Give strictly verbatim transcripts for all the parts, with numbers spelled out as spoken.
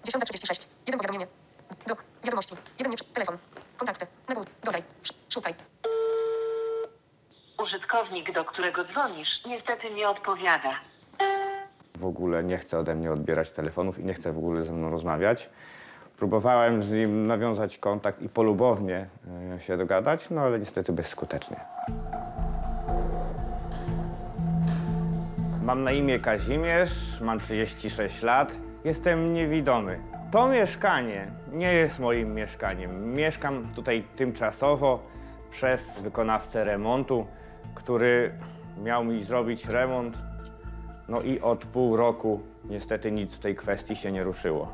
dziesiąta trzydzieści sześć. Jeden powiadomienie. Dok. Wiadomości. Jeden nie... Telefon. Kontakty. Nagłód. Dodaj. Sz- Szukaj. Użytkownik, do którego dzwonisz, niestety nie odpowiada. W ogóle nie chce ode mnie odbierać telefonów i nie chce w ogóle ze mną rozmawiać. Próbowałem z nim nawiązać kontakt i polubownie e, się dogadać, no ale niestety bezskutecznie. Mam na imię Kazimierz, mam trzydzieści sześć lat, jestem niewidomy. To mieszkanie nie jest moim mieszkaniem. Mieszkam tutaj tymczasowo przez wykonawcę remontu, który miał mi zrobić remont. No i od pół roku niestety nic w tej kwestii się nie ruszyło.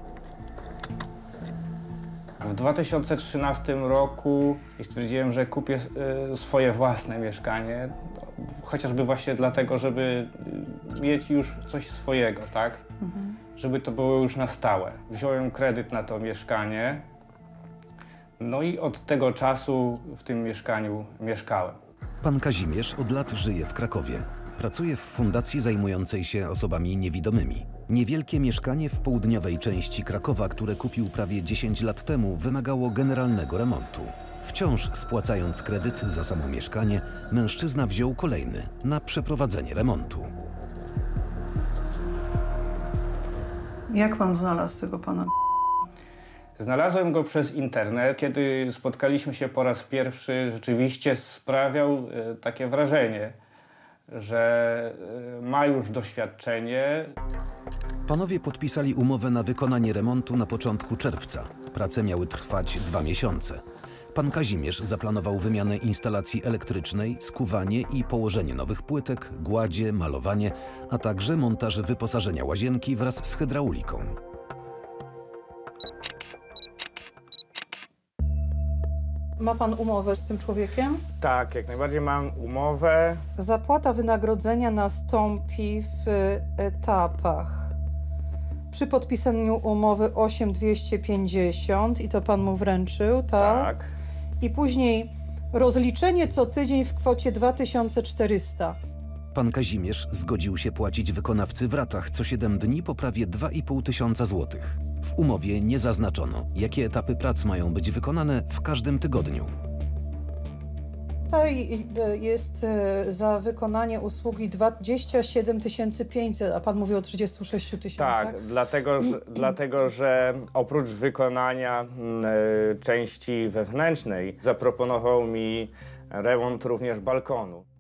W dwa tysiące trzynastym roku stwierdziłem, że kupię y, swoje własne mieszkanie, chociażby właśnie dlatego, żeby y, mieć już coś swojego, tak? Mhm. Żeby to było już na stałe. Wziąłem kredyt na to mieszkanie, no i od tego czasu w tym mieszkaniu mieszkałem. Pan Kazimierz od lat żyje w Krakowie. Pracuje w fundacji zajmującej się osobami niewidomymi. Niewielkie mieszkanie w południowej części Krakowa, które kupił prawie dziesięć lat temu, wymagało generalnego remontu. Wciąż spłacając kredyt za samo mieszkanie, mężczyzna wziął kolejny na przeprowadzenie remontu. Jak pan znalazł tego pana? Znalazłem go przez internet. Kiedy spotkaliśmy się po raz pierwszy, rzeczywiście sprawiał e, takie wrażenie, że e, ma już doświadczenie. Panowie podpisali umowę na wykonanie remontu na początku czerwca. Prace miały trwać dwa miesiące. Pan Kazimierz zaplanował wymianę instalacji elektrycznej, skuwanie i położenie nowych płytek, gładzie, malowanie, a także montaż wyposażenia łazienki wraz z hydrauliką. Ma pan umowę z tym człowiekiem? Tak, jak najbardziej mam umowę. Zapłata wynagrodzenia nastąpi w etapach. Przy podpisaniu umowy osiem tysięcy dwieście pięćdziesiąt i to pan mu wręczył, tak? Tak. I później rozliczenie co tydzień w kwocie dwa tysiące czterysta. Pan Kazimierz zgodził się płacić wykonawcy w ratach co siedem dni po prawie dwa i pół tysiąca złotych. W umowie nie zaznaczono, jakie etapy prac mają być wykonane w każdym tygodniu. To jest za wykonanie usługi dwadzieścia siedem tysięcy pięćset, a pan mówi o trzydziestu sześciu tysiącach? Tak, dlatego że, dlatego, że oprócz wykonania y, części wewnętrznej zaproponował mi remont również balkonu.